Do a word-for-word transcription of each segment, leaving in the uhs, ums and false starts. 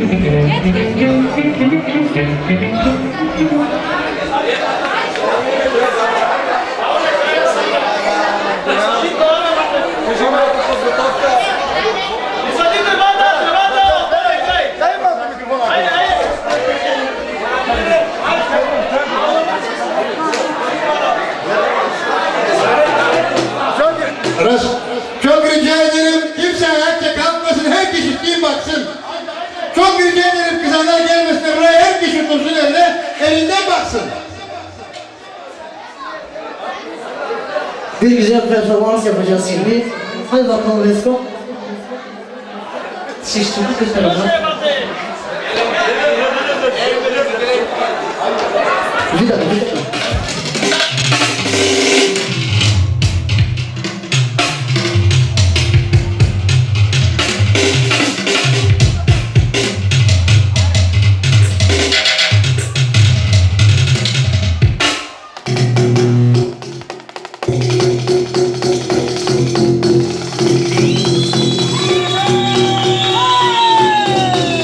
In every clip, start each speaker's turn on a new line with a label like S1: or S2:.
S1: Çok rica ederim, kimse ayakta kalkmasın, herkes ciddi baksın. Çok rica ederim, kızanlar gelmesin, buraya herkes otursun eline, elinden baksın.
S2: Bir güzel performans yapacağız şimdi. Hadi bakalım, let's go. Şiştirdik bir tarafa. Bir dakika, bir dakika.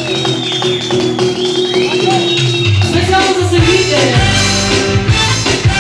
S3: Специально за Сергея.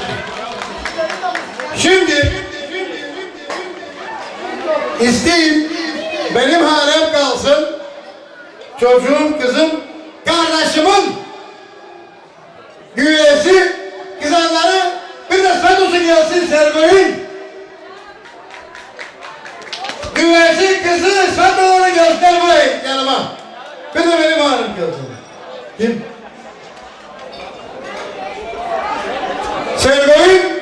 S1: Şimdi isteyeyim benim hanem kalsın. Çocuğum, kızım, kardeşimin güveysi, kızanları bir de Sadosu gelsin Sergoy'un. Güveysi, kızı, Sado'nu göster burayı yanıma. Bir de benim hanem kalsın. Kim? Sergoy'un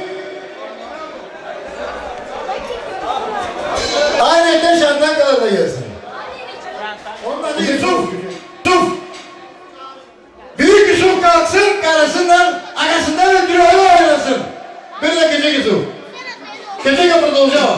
S1: ayrıca şarttan kadar da gelsin. Ondan Yusuf, Yusuf. Büyük Yusuf kalksın, karısından, arkasından öldürüyor, öyle oynasın. Bir de küçük Yusuf. Küçük kapıda olacağım.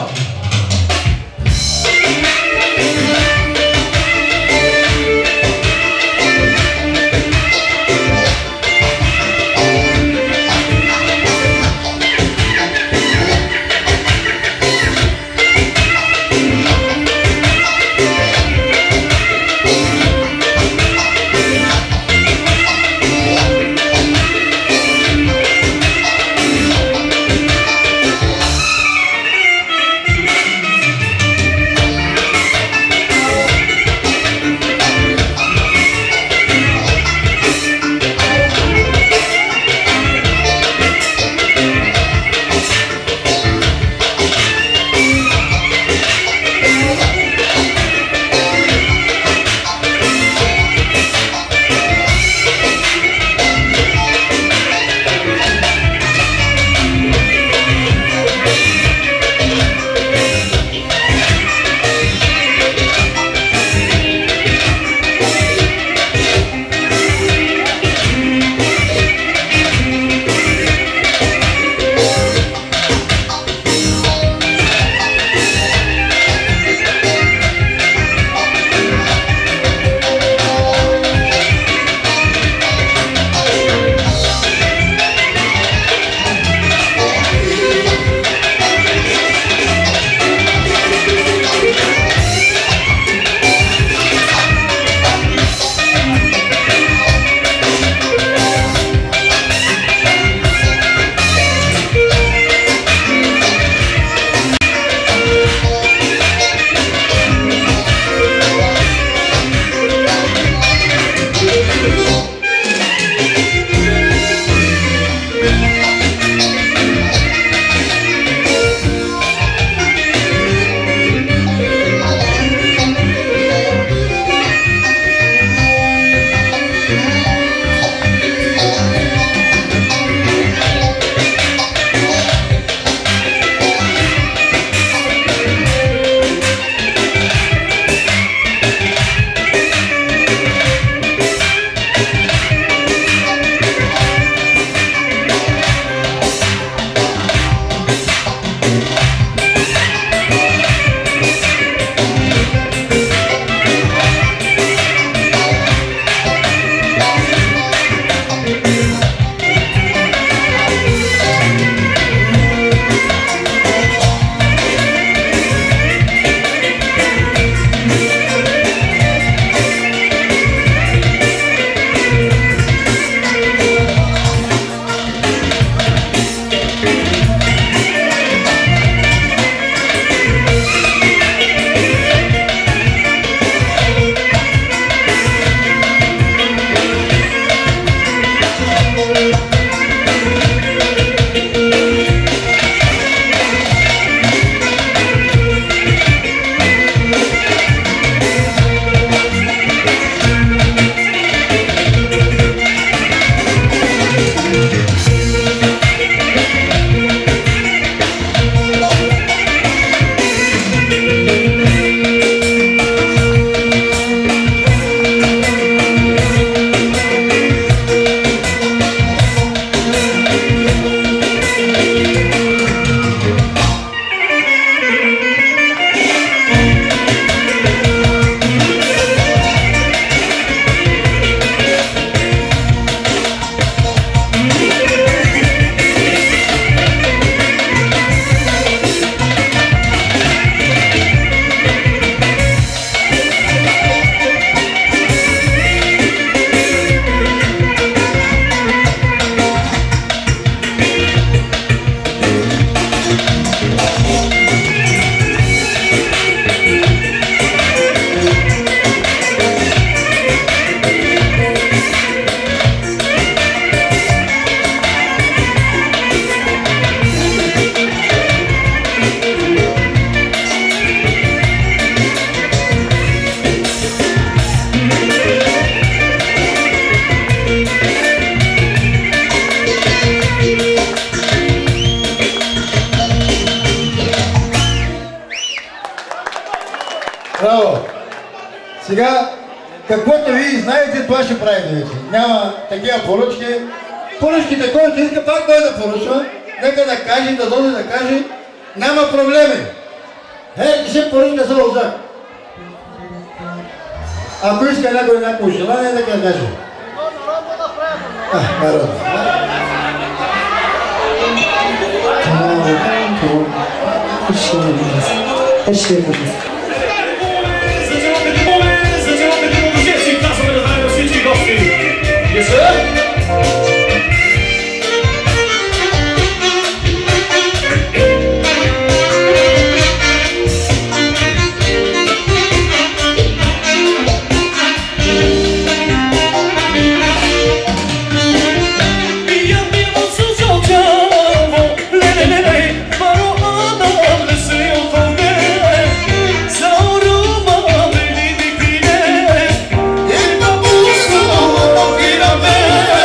S1: Браво! Сега, каквото вие знаете, това ще правите вече. Няма такива поръчки. Поръчките, който иска, пак той да поръчва. Нека да каже, да дойде да каже. Няма проблеми. Е, ще поръчка за Лозак. Ако иска някой някакво желание, нека да каже. А, народ.
S3: Yes, sir.
S4: Yeah.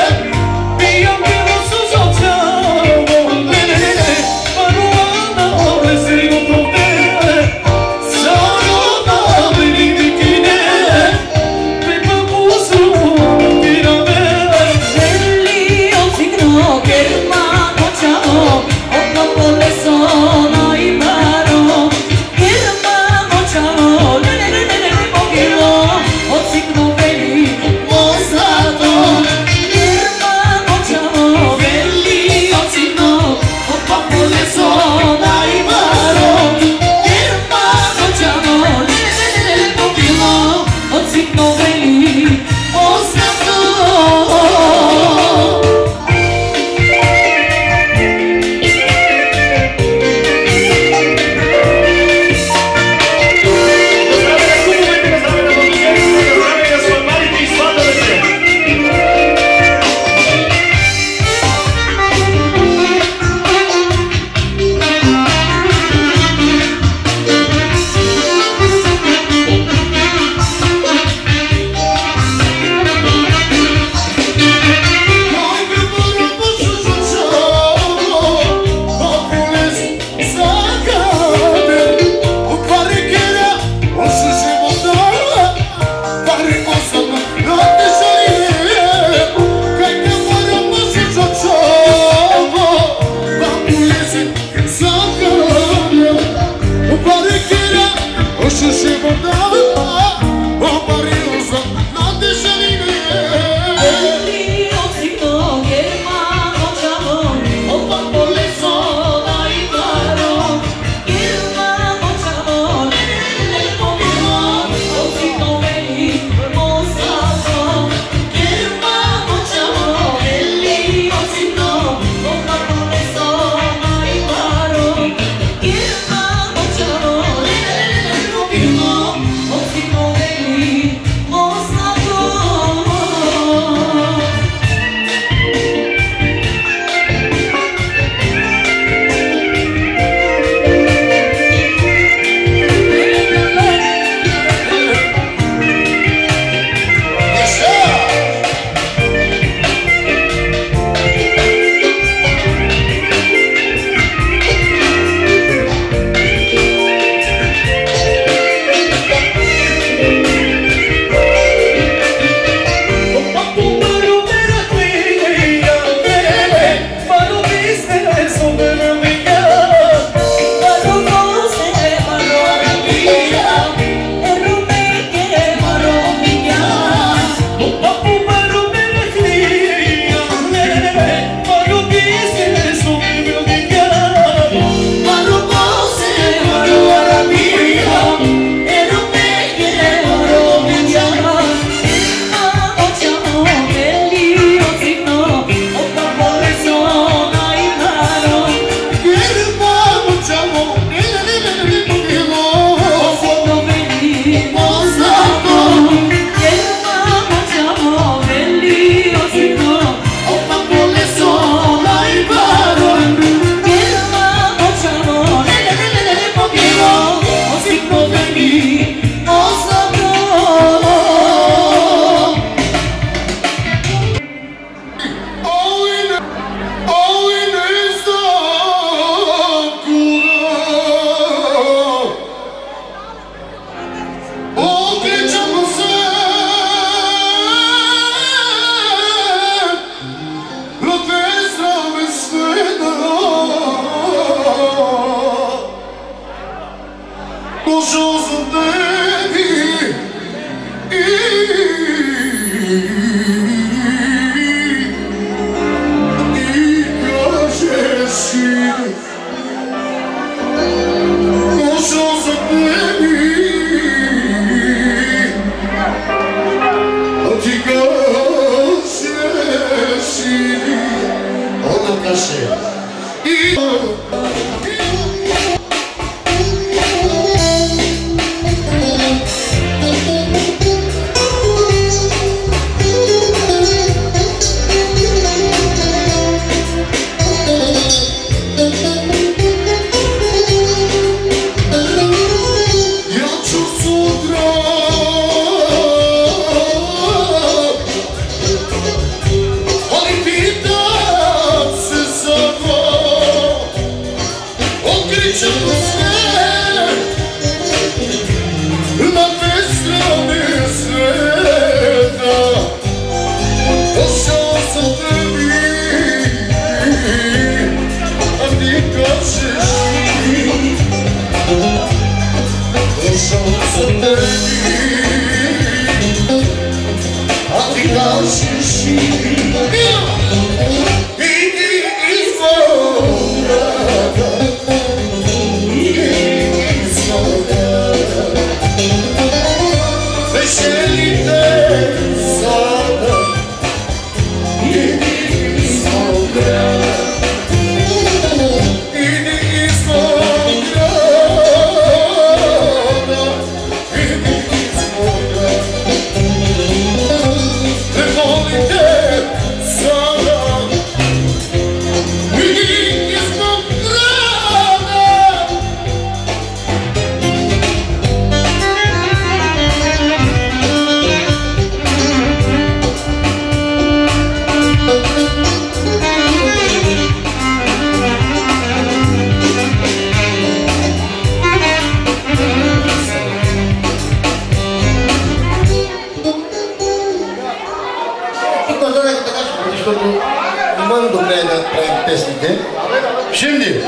S1: Şimdi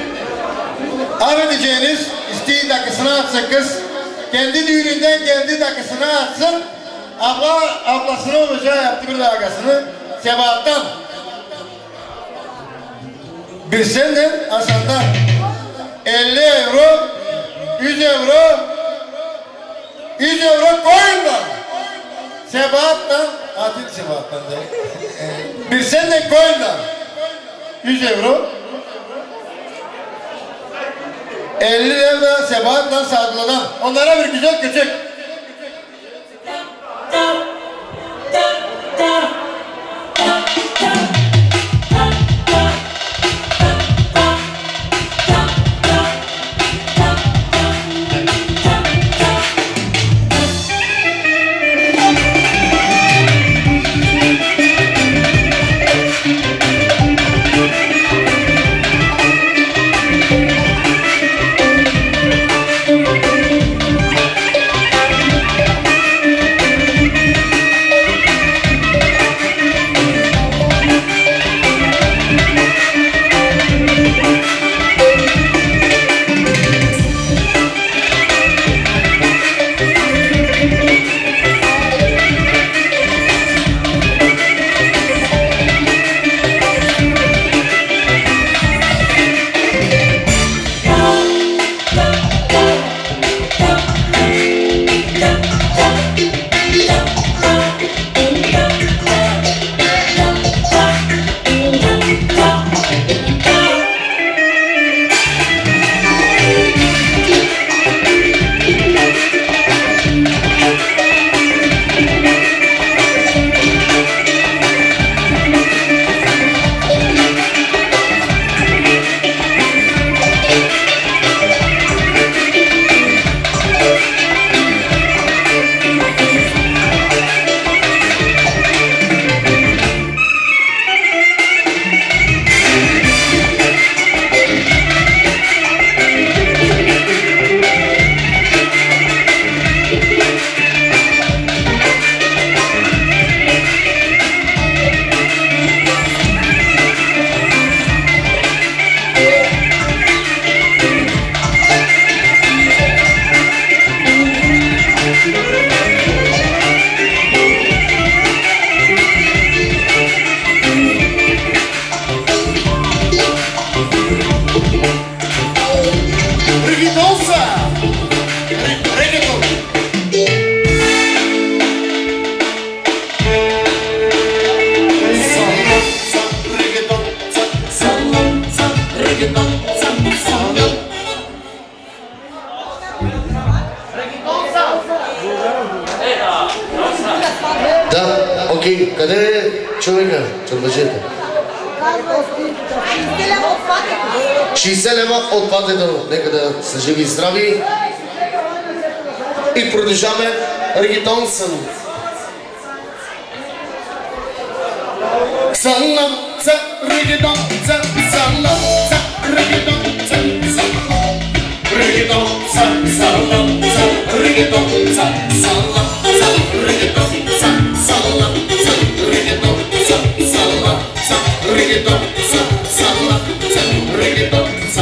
S1: affedeceğiniz isteği dakikasına atsın kız. Kendi düğününden kendi dakikasına atsın. Abla ablasını olacağı yaptı bir dakikasını. Sebahat'tan. Bir senden Hasan'dan. elli euro, yüz euro, yüz euro koyundan. Sebahat'tan, Adil Sebahat'tan da. Bir senden koyundan. yüz euro. elli euro Sebahat'tan Sadula'dan. Onlara bir güzel küçük.
S4: Reggaeton Окей, къде е човека, чорбаджета? шейсет лева от патето. Нека да са живи и здрави. И продължаваме регетон съм. Салам, ца, регетон, ца, салам, ца, регетон, ца, салам. Регетон, ца, салам, ца, регетон, ца, салам, ца, регетон, ца, салам, ца, регетон, ца, салам, ца, регетон, ца, салам, ца, регетон, ца.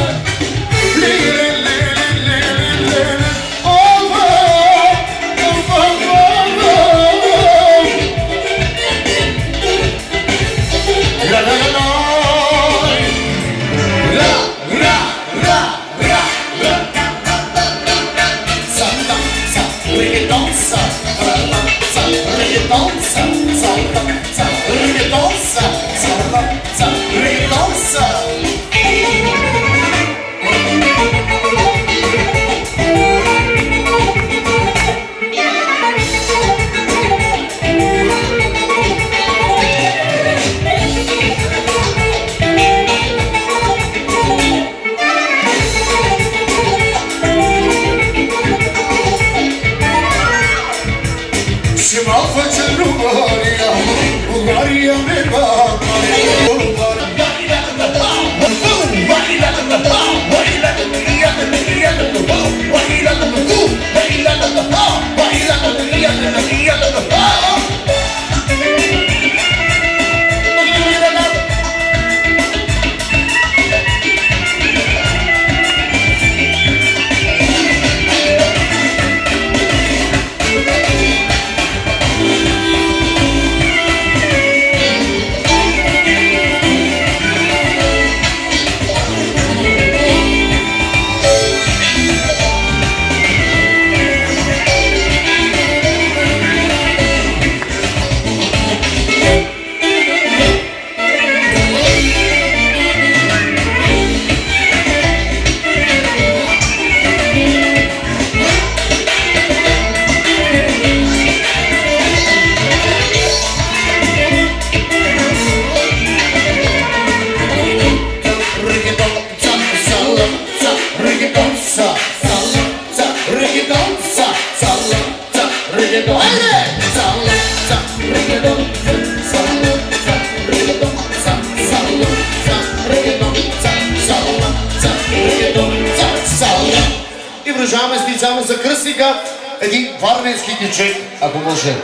S4: И продължаваме специално за кръстника един варненски дичек, ако може.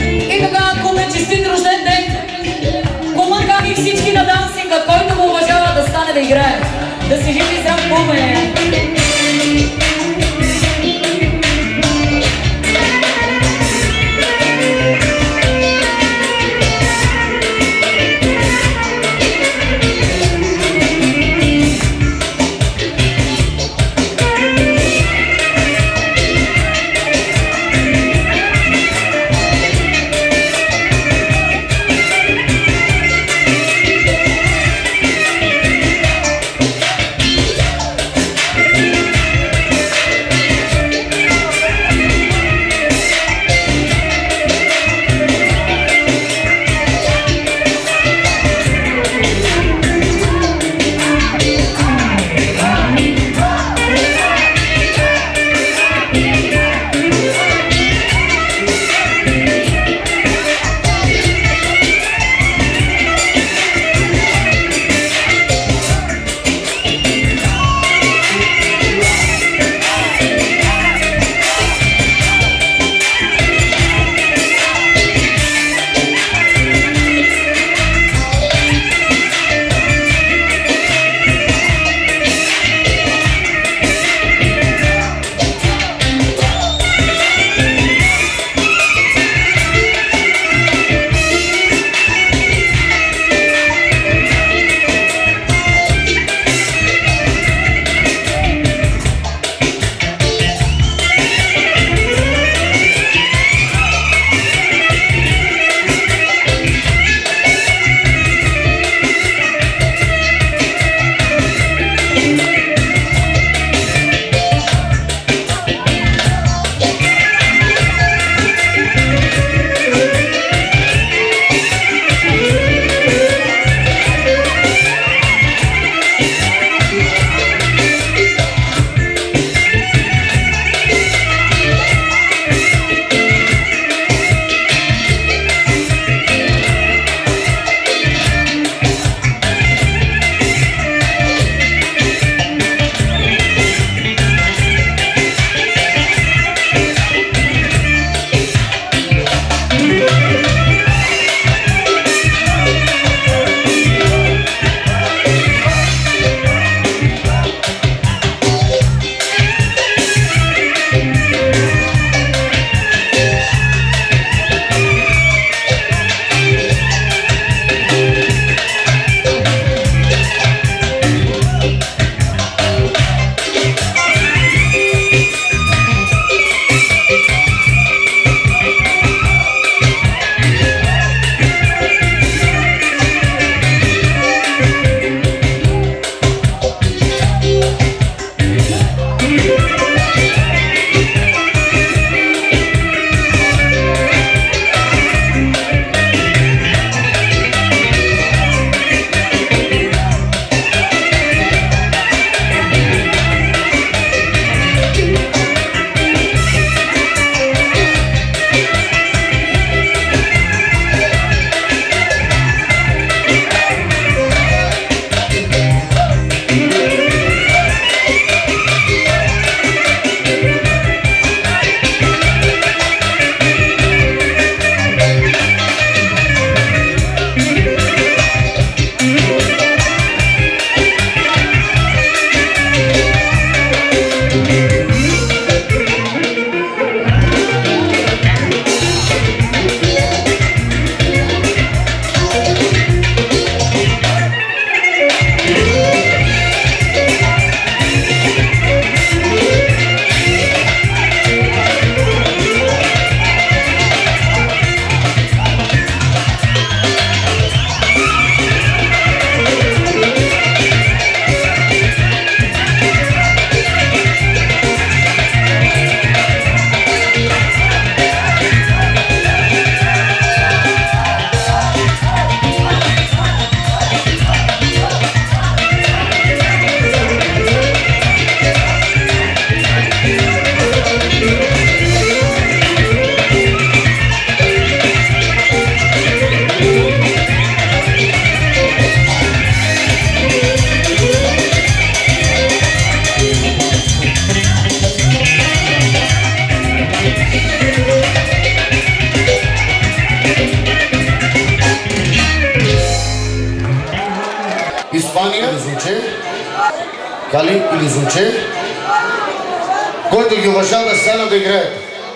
S5: Помагам и всички на дансинга, който го уважават
S4: Дали или звучи, който ги уважава да стана да играе.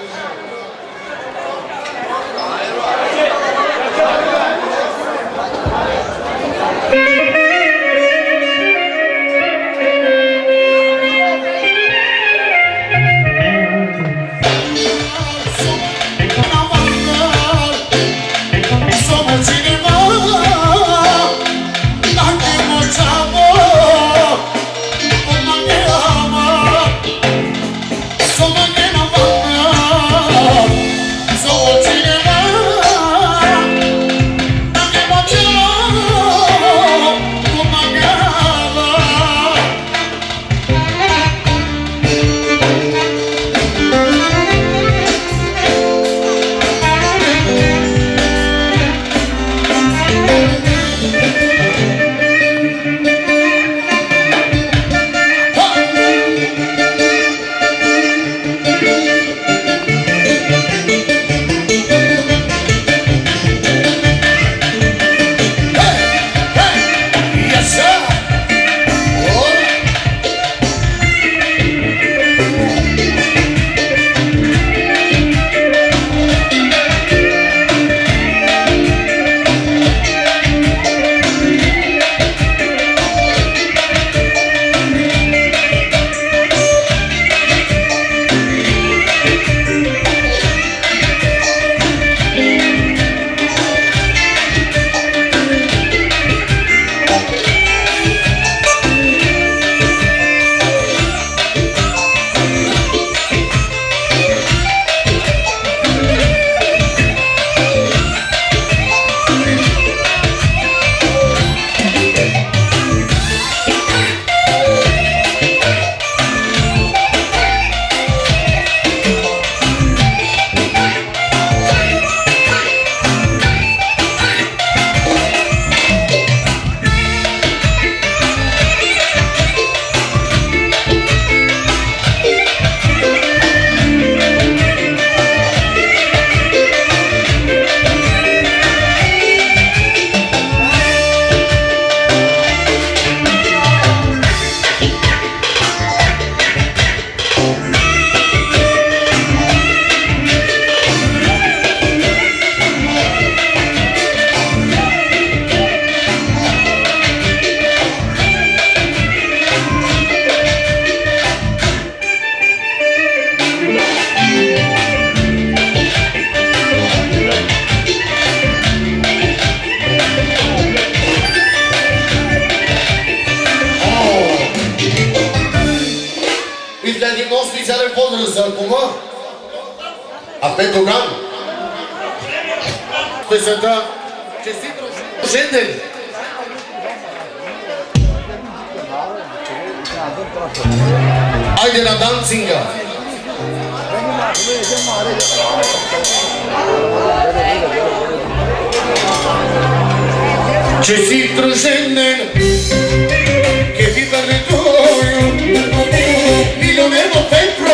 S4: Песента честит рожден! Айде на дансинга! Честит рожден ден! Che viva il tuo milione di petro!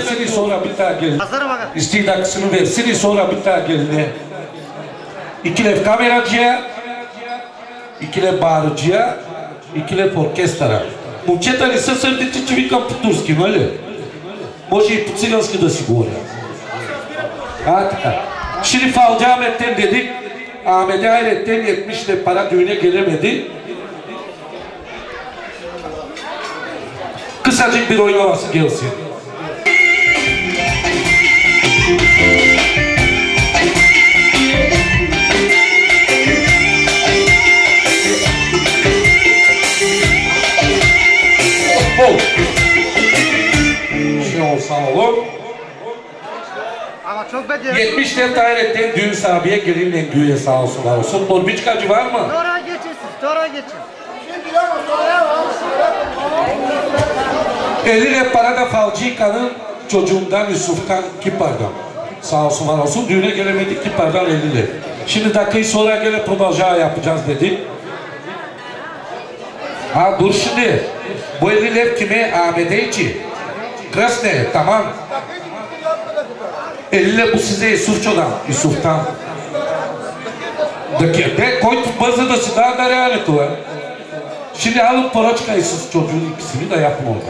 S5: versene sonra bir daha gelin. İstidakısını versene sonra bir daha gelin. İki lev kameracıya, iki lev bağırıcıya, iki lev orkestra. Момчета не са сърдите, че викам по турски, нали? Може и по цигански да си говоря. А, така. Şimdi Falcı Ahmet'ten dedik. Ahmet'e hayretten yetmiş lira para düğüne gelemedi. Kısacık bir oynaması gelsin. Bol. Şey olsa olur.
S6: Ama çok becerikli.
S5: yetmiş lira hayretten düğün sahibiye gelinle güye sağ olsun var olsun. Torbiçkacı var mı?
S6: Sonra geçin siz, sonra geçin.
S5: elli lira para da Falcıka'nın çocuğundan Yusuf'tan Kipar'dan. Sağ olsun var olsun. Düğüne gelemedik Kipar'dan elli lira. Şimdi dakikayı sonra gene продолжая yapacağız dedik. Ha dur şimdi. Bu elli lira kime? Ahmet'e içi. Krasne tamam. elli lira bu size Yusufço'dan. Yusuf'tan. Dakika. Който бърза да си дава даряването е. Şimdi alın поръчка и с çocuğun ikisini de yapma orada.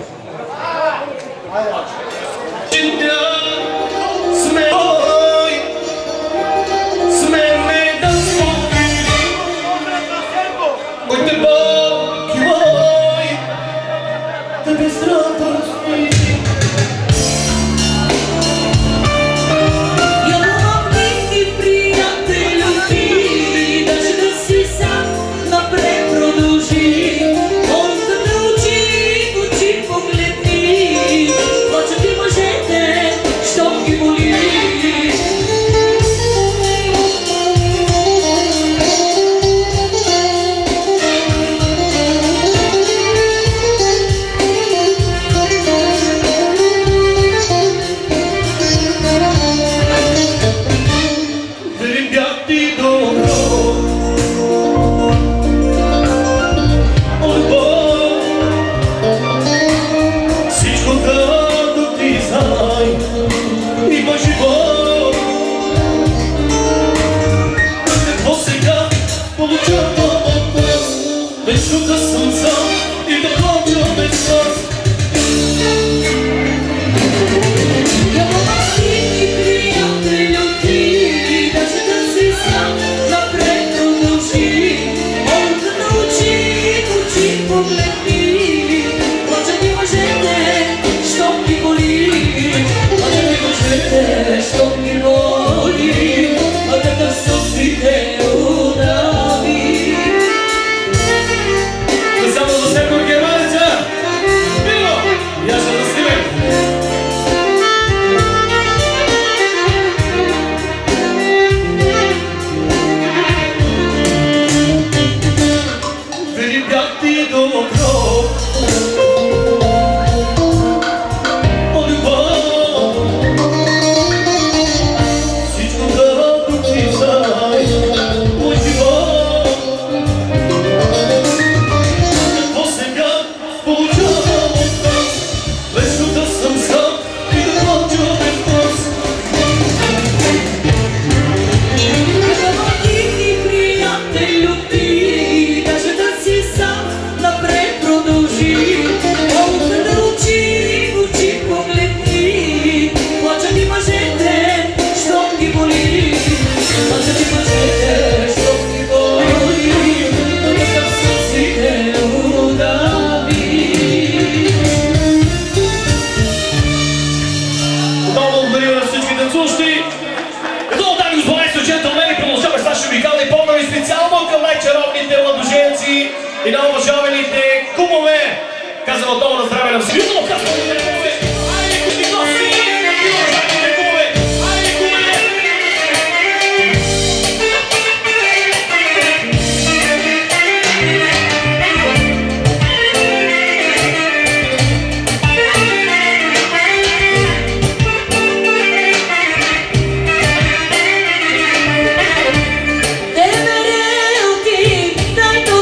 S3: И на уважаваните кумове, казвам отново на здраве на всички.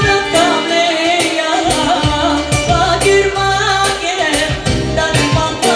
S7: Bye.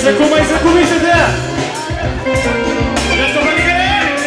S3: Закумай, закумай се да! Нещо бъде!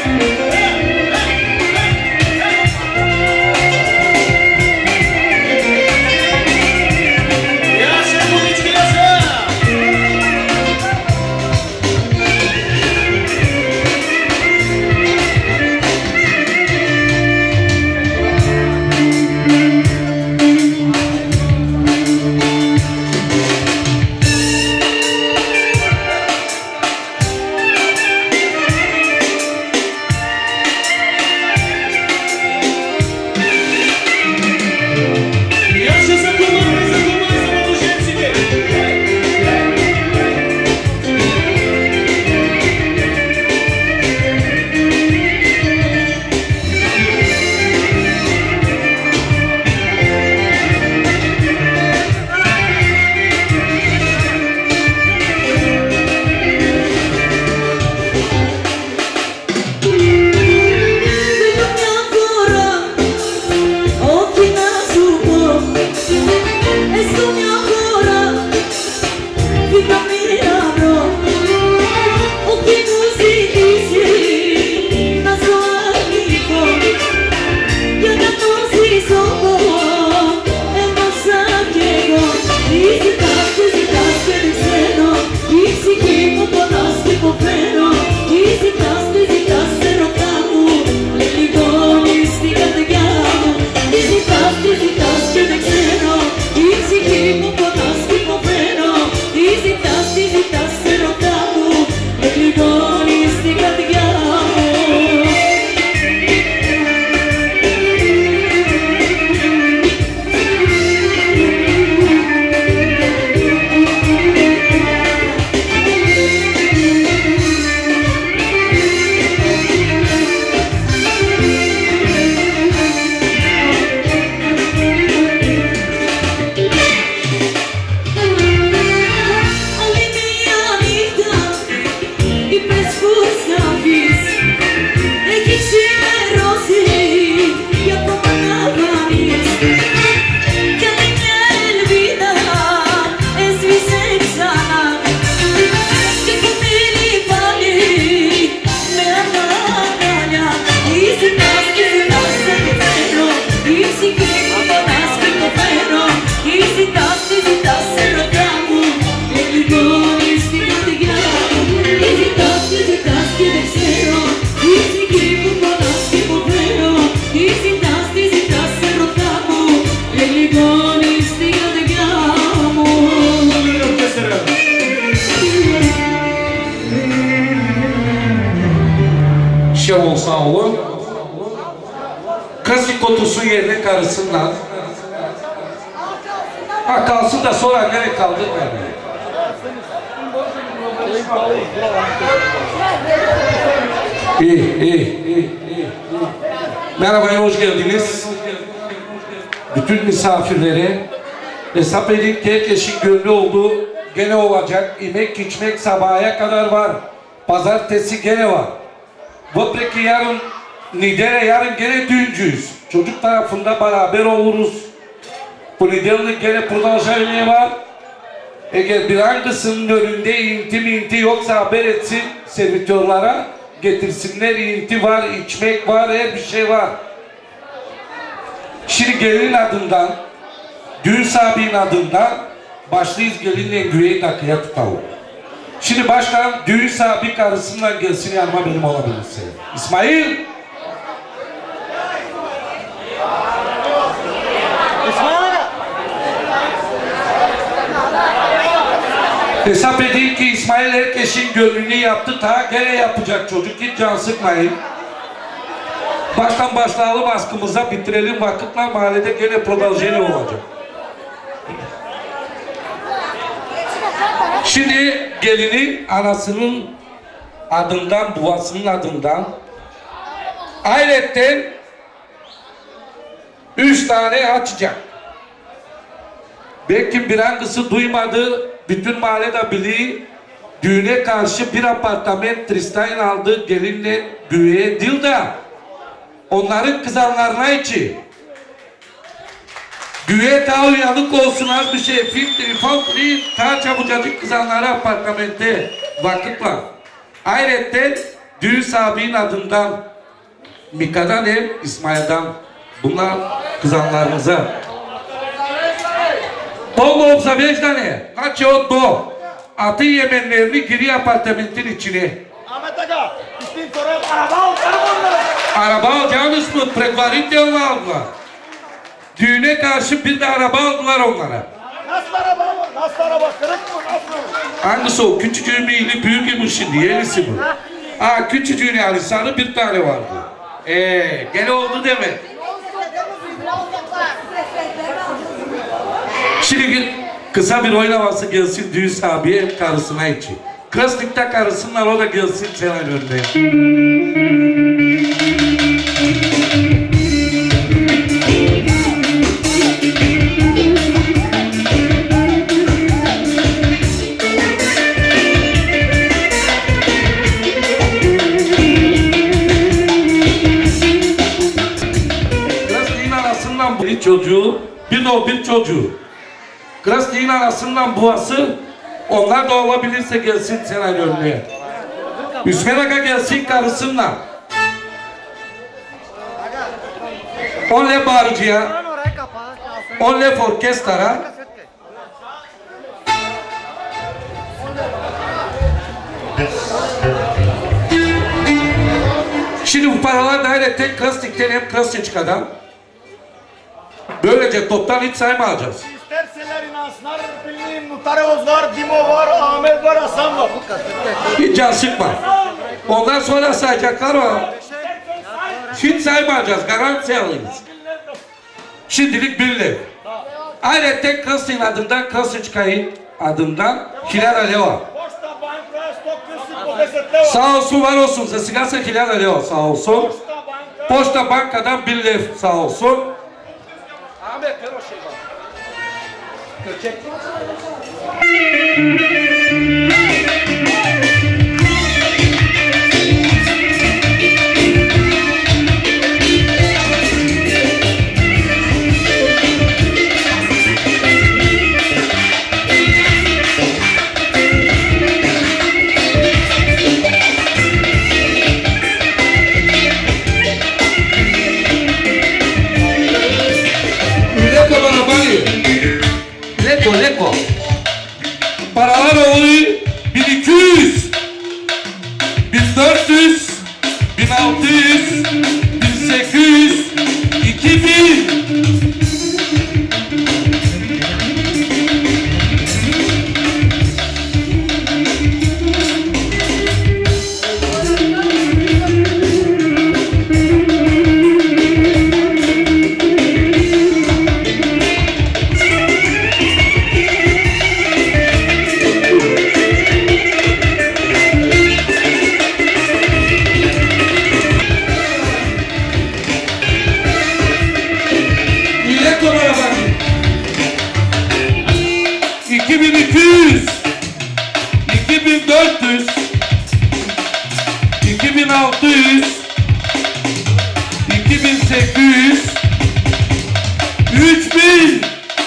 S5: Şevoğlu kızı kutusu yerine karısından ha kalsın da sonra nereye kaldı yani. İyi, iyi, iyi, iyi. Merhaba, hoş geldiniz. Bütün misafirlere hesap edin ki herkesin gönlü olduğu gene olacak. Yemek içmek sabaha kadar var. Pazartesi gene var. Vöbreki yarın Nidere yarın gene düğüncüyüz. Çocuk tarafında beraber oluruz. Bu nedenle gene prodajörlüğü var. Eğer bir hangisinin önünde inti minti yoksa haber etsin servitörlara. Getirsinler, inti var, içmek var, her bir şey var. Şimdi gelin adından, düğün sahibinin adından başlıyız gelinle güveyi dakikaya tutalım. Şimdi başkan düğün sahibi karısından gelsin yanıma benim olabilirse. İsmail! Hesap edin ki İsmail herkesin gönlünü yaptı, ta gene yapacak çocuk, hiç can sıkmayın. Baştan başlayalım askımıza, bitirelim vakitler mahallede gene prodajeli olacak. Şimdi gelinin anasının adından, babasının adından ayrıca üç tane açacak. Belki bir hangisi duymadı, bütün mahalle de biliyor. Düğüne karşı bir apartman Tristan aldı gelinle güveye değil de onların kızanlarına içi. Güve ta uyanık olsun az bir şey. Filtri, faltri, ta çabucacık kızanlara apartamente vakit var. Ayrıca düğün sahibinin adından Mika'dan ev, İsmail'den. Bunlar kızanlarımıza. Dolu olsa beş tane. Kaç o do. Atı yemenlerini giriyor apartamentin içine.
S7: Ahmet Aga, istedim sorayım, araba al, onları.
S5: Araba alacağınız mı? Prekvarite onu aldılar. Düğüne karşı bir de araba aldılar onlara.
S7: Nasıl araba mı? Nasıl araba? Kırık mı? Nasıl?
S5: Hangisi o? Küçücüğün bir ili büyük imiş şimdi. Yenisi bu. Aa küçücüğün Alisa'nın bir tane vardı. Eee gene oldu demek. Şimdi kısa bir oynaması gelsin düğün sahibi karısına için. Kıslıkta karısınlar o da gelsin senin önüne. Kıslık'ın arasından bir çocuğu, bir de o bir çocuğu. Kıslık'ın arasından buası, onlar da olabilirse gelsin senin önüne. Üsmen Aga gelsin karısınla. On lef bağırıcıya, on lef orkestra. Şimdi bu paralar da tek Krasnik'ten hem Krasniçka'dan. Böylece toptan hiç saymayacağız.
S7: İsterseler inansınlar, bildiğim Muhtarımız var, Dimo var, Ahmet var, Hasan var.
S5: Hiç can sıkma. Ondan sonra sayacaklar var. Hiç saymayacağız, garanti alırız. Şimdilik birlik. Ayrıca tek Krasnik'in adından, Krasniçka'nın adından Hilal Aleva.
S7: Poşta, banka, stok, küsük, odesetler var.
S5: Sağ olsun, var olsun. Sesigasa Hilal Aleva sağ olsun.
S7: Poşta, banka.
S5: Poşta bankadan bir lef sağ olsun. Ahmet ver o şey bak. Köçek. Leko leko. Paralar oluyor bin iki yüz, bin dört yüz, bin altı yüz, bin sekiz yüz, iki bin. iki bin iki yüz, iki bin dört yüz, iki bin altı yüz, iki bin sekiz yüz, üç bin.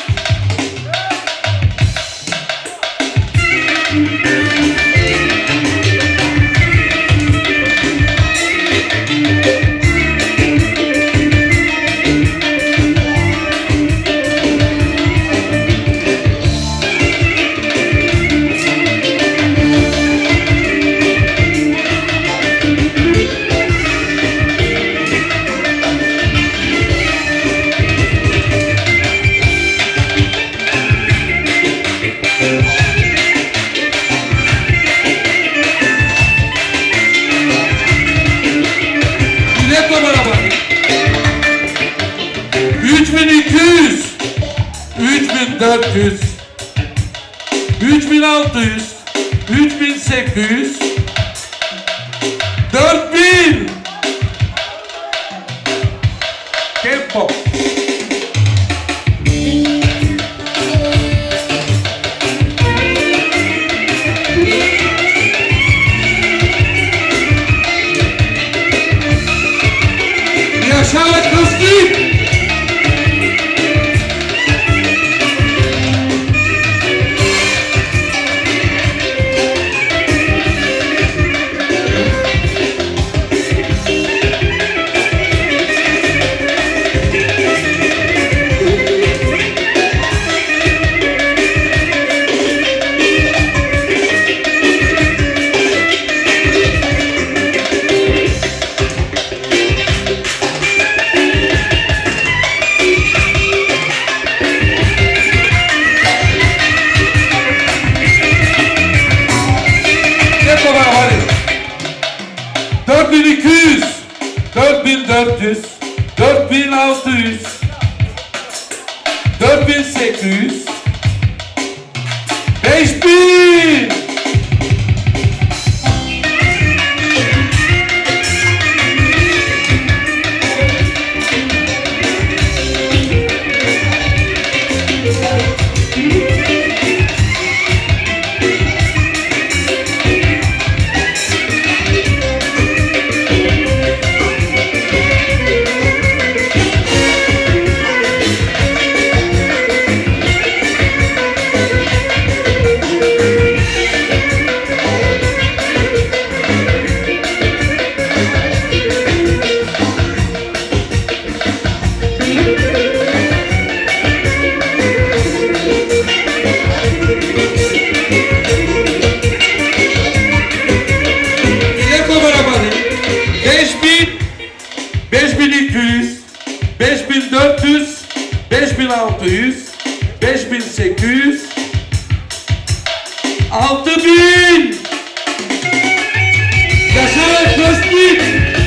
S5: üç bin iki yüz, üç bin dört yüz, üç bin altı yüz, üç bin sekiz yüz, dört bin. Tempo. Yaşa Krasnik! yüz, dört bin altı yüz, dört bin sekiz yüz, beş bin. beş bin dört yüz, beş bin altı yüz, beş bin sekiz yüz, altı bin. Yaşar Köstük.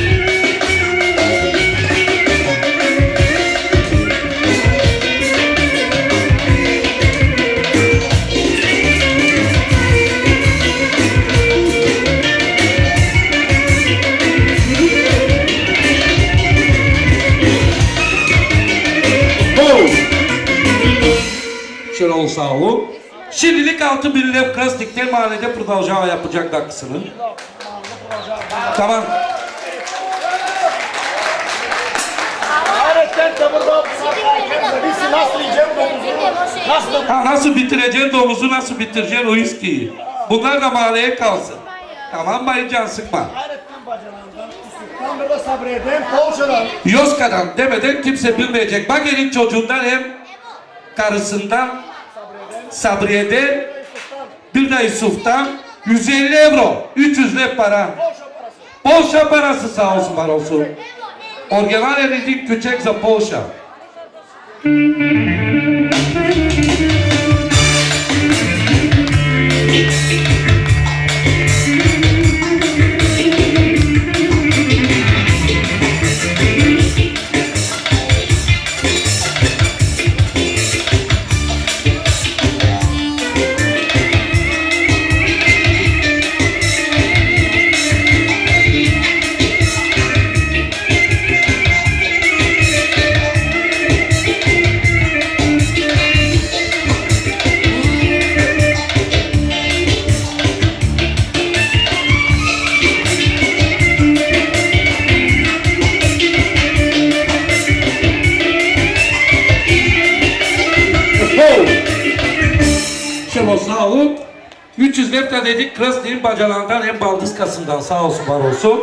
S5: Şöyle sağ olun. Şimdilik altı bin lev krastikten mahallede pırdalcağı yapacak dakısını. Tamam.
S7: Hayretten tavırda birisi nasıl yiyeceğim domuzu? Nasıl?
S5: Ha, nasıl bitireceksin domuzu, nasıl bitireceksin o iskiyi? Bunlar da mahalleye kalsın. Tamam bayı can sıkma.
S7: Hayretten bacanağından, üstlükten burada sabreden, Polşa'dan.
S5: Yoska'dan demeden kimse bilmeyecek. Bak elin çocuğundan hem karısından Sabriye'den bir de Yusuf'tan yüz elli euro, üç yüz lira para. Polşa parası sağ olsun var olsun. Oryginal eridik küçük za Polşa. Sağ olun. üç yüz lepta dedik Krasni'nin bacalarından hem baldızkasından sağ olsun var olsun.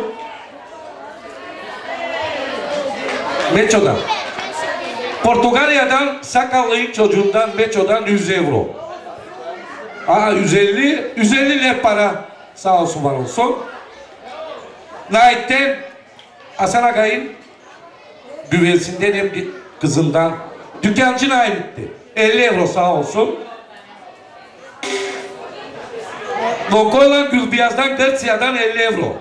S5: Meço'dan. Portugalya'dan sakallı çocuğundan Meço'dan yüz euro. Aa yüz elli, yüz elli lep para sağ olsun var olsun. Nait'ten Hasan Agay'ın güvesinden hem kızından dükkancı Nait'ti. elli euro sağ olsun. Vokola Gülbiyaz'dan Gırtsiya'dan elli euro.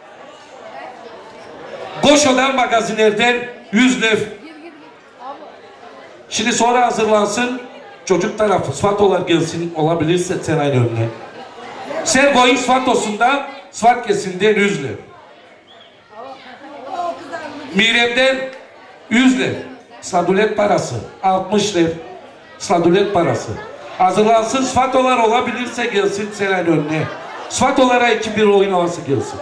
S5: Goşo'dan magazinerden yüz lev. Şimdi sonra hazırlansın. Çocuk tarafı Svatolar gelsin olabilirse sen aynı önüne. Sergo'nun Svato'sundan Svatkesi'nden yüz lev. Mirem'den yüz lev. Sladulet parası. altmış lev. Sladulet parası. Hazırlansın, Svatolar olabilirse gelsin Selen önüne. Svatolara iki bir oyun havası gelsin.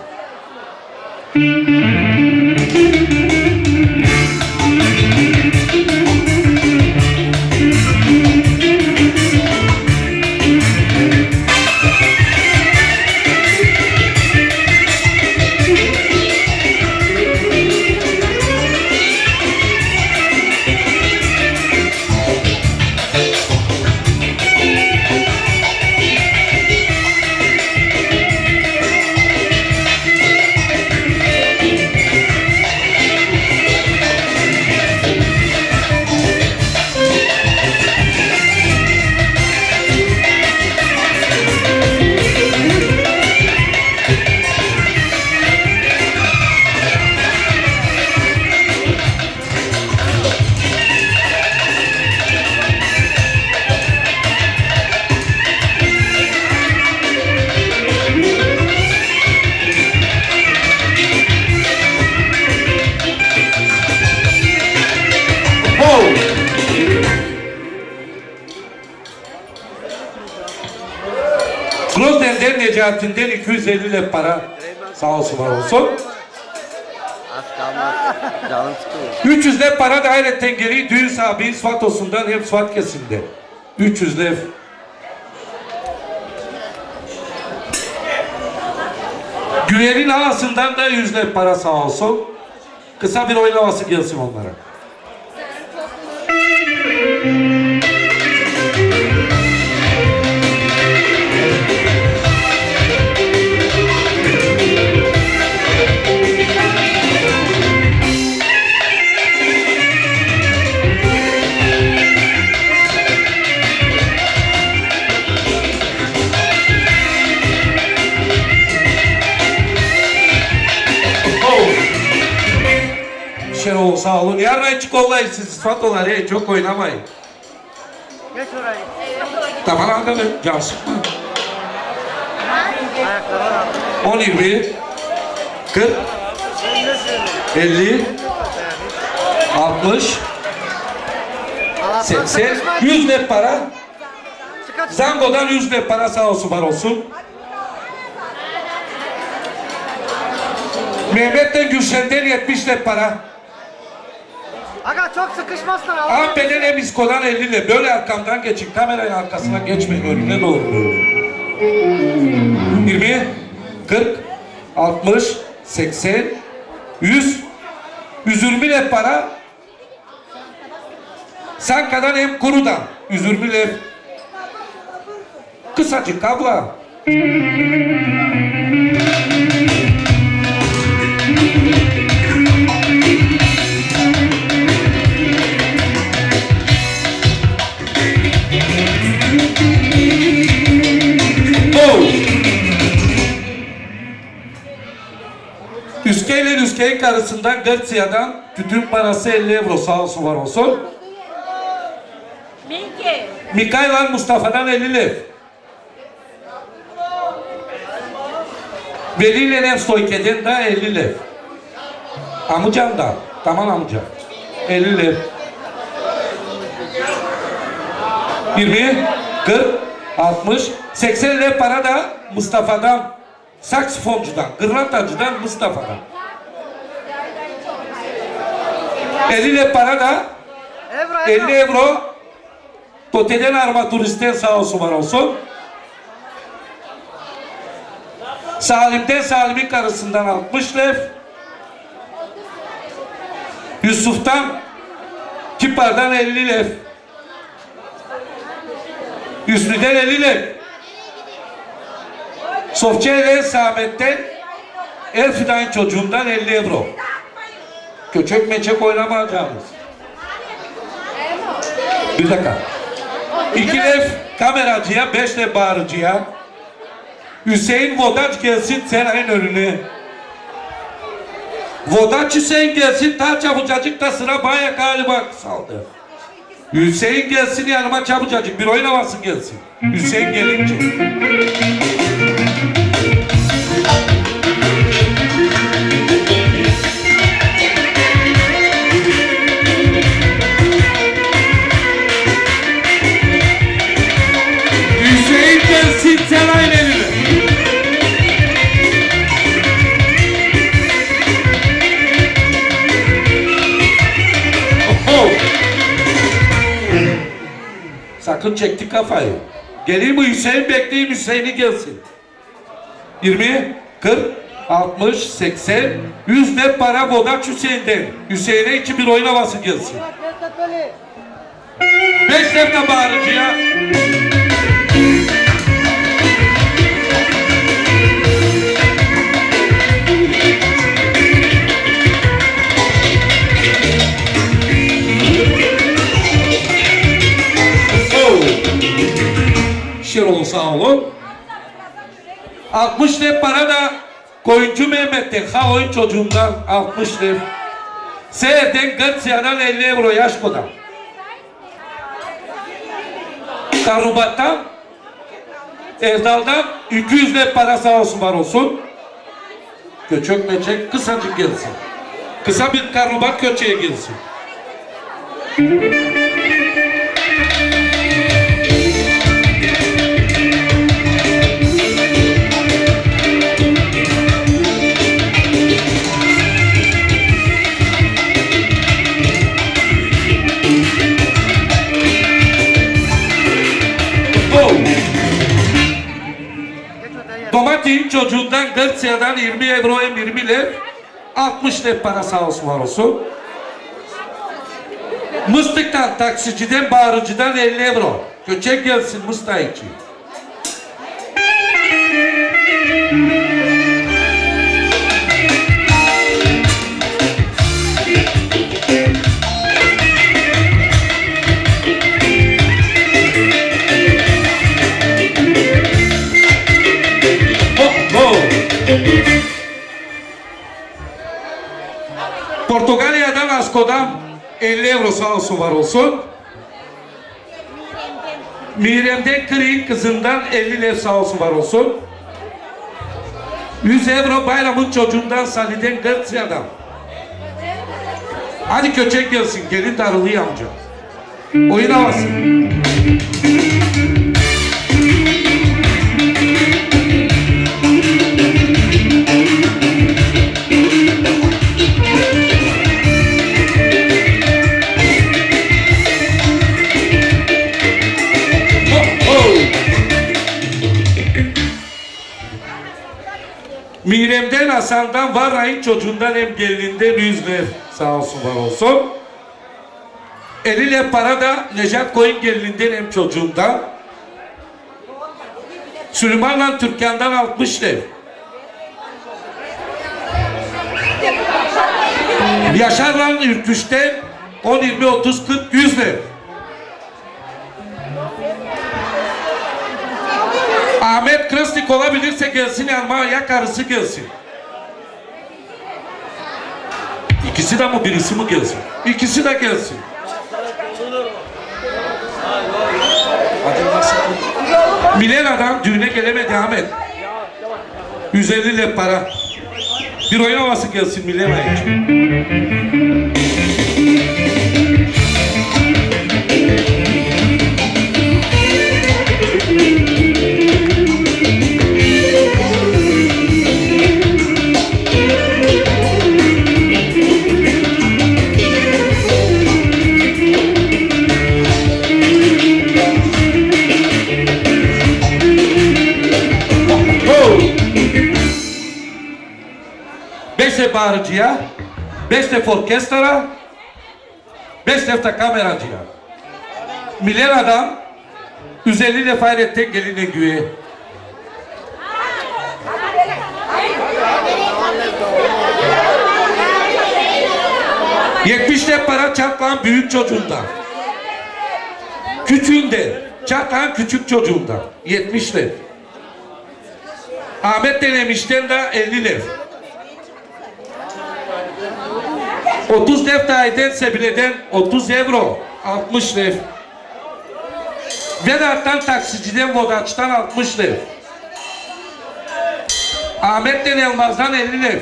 S5: Bozden'den Necati'nden iki yüz elli lira para. Sağ olsun var olsun. üç yüz lira para da hayretten geri düğün sahibi Svatos'undan hem Svat kesimde. üç yüz lira. Güler'in ağasından da yüz lira para sağ olsun. Kısa bir oynaması gelsin onlara. Şenol sağ olun. Yarın açık olayım siz Sfatolar ya çok oynamayın.
S6: Geç orayı.
S5: Tamam abi can sıkma. on yirmi kırk elli altmış seksen yüz lira para. Zango'dan yüz lira para sağ olsun var olsun. Mehmet'ten Gülşen'den yetmiş lira para.
S6: Aga çok sıkışmazsan al.
S5: Ampe'den Emisko'dan elli lira. Böyle arkamdan geçin. Kameranın arkasına geçmeyin. Önüne doğru. yirmi, kırk, altmış, seksen, yüz, yüz yirmi lira para. Sanka'dan hem Kuru'dan. yüz yirmi lira. Kısacık abla. Üske ile Üske'nin karısından Gırtsiya'dan tütün parası elli euro sağ olsun var olsun.
S8: Minki.
S5: Mikayla Mustafa'dan elli lira. Veli ile Nevstoyke'den de elli lira. Amcandan. Tamam amca. elli lira. yirmi, kırk, altmış, seksen lira para da Mustafa'dan. Saksafoncudan, gırlatacıdan Mustafa'dan. elli lira para da elli euro Tote'den armaturisten sağ olsun var olsun. Salim'den Salim'in karısından altmış lira. Yusuf'tan Kipar'dan elli lira. Hüsnü'den elli lira. Sofya ile Samet'ten Elfidan çocuğundan elli euro. Köçek meçek oynamayacağımız. Bir dakika. İki lef kameracıya, beş lef bağırıcıya. Hüseyin Vodaç gelsin Seray'ın önüne. Vodaç Hüseyin gelsin, ta çabucacık da sıra baya galiba saldı. Hüseyin gelsin yanıma çabucacık, bir oynamasın gelsin. Hüseyin gelince. Hüseyin gelsin Seray'ın eline. Oho. Sakın çekti kafayı. Geleyim mi Hüseyin, bekleyeyim Hüseyin'i gelsin. yirmi, kırk, altmış, seksen, yüz ne para Vodaç Hüseyin'den. Hüseyin'e iki bir oynaması gelsin. Beş lefte bağırıcıya. Şerol sağ olun. altmış lira para da Koyuncu Mehmet'ten, ha oyun çocuğundan altmış lira. Seher'den Gırtsiya'dan elli euro Yaşko'dan. Karubat'tan Erdal'dan iki yüz lira para sağ olsun var olsun. Köçek meçek kısacık gelsin. Kısa bir karubat köçeğe gelsin. Domatesin çocuğundan Gırtsiya'dan yirmi euro hem yirmi lev. altmış lev para sağ olsun var olsun. Mıstıktan, taksiciden, bağırıcıdan elli euro. Köçek gelsin Mıstık için. Portugalya'dan Asko'dan elli euro sağ olsun var olsun. Mirem'den Kırık'ın kızından elli lev sağ olsun var olsun. yüz euro Bayram'ın çocuğundan Salih'den Gırtsiya'dan. Hadi köçek gelsin, gelin darılıyor amca. Oyun havası. Mirem'den Hasan'dan Varray'ın çocuğundan hem gelininden yüz lev sağ olsun var olsun. elli lev para da Necat Koyun gelininden hem çocuğundan. Süleyman'la Türkan'dan altmış lev. Yaşar'la Ürküş'ten on, yirmi, otuz, kırk, yüz lev. Ahmet Krasnik olabilirse gelsin ama ya karısı gelsin. İkisi de mi birisi mi gelsin? İkisi de gelsin. Milena'dan düğüne gelemedi Ahmet. yüz elli lev para. Bir oyun havası gelsin Milena için. beş lev bağırıcıya, beş lev orkestra, beş lev de kameracıya. Milena'dan yüz elli lev Hayret'ten geline güve. yetmiş lev para Çatlağın büyük çocuğundan. Küçüğünden, Çatlağın küçük çocuğundan. yetmiş lev. Ahmet denemişten de elli lev. otuz lev Tayyip'den Sebile'den otuz euro. altmış lev. Vedat'tan taksiciden Vodaç'tan altmış lev. Ahmet'ten Elmaz'dan elli lev.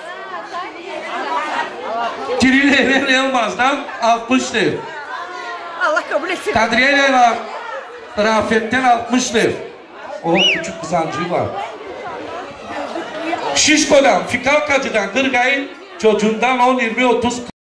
S5: Kirile'den Elmaz'dan altmış lev.
S6: Allah kabul etsin.
S5: Kadriye'yle var. Rafet'ten altmış lev. O küçük kızancığı var. Şişko'dan, Fikalkacı'dan Kırgay'ın çocuğundan on, yirmi, otuz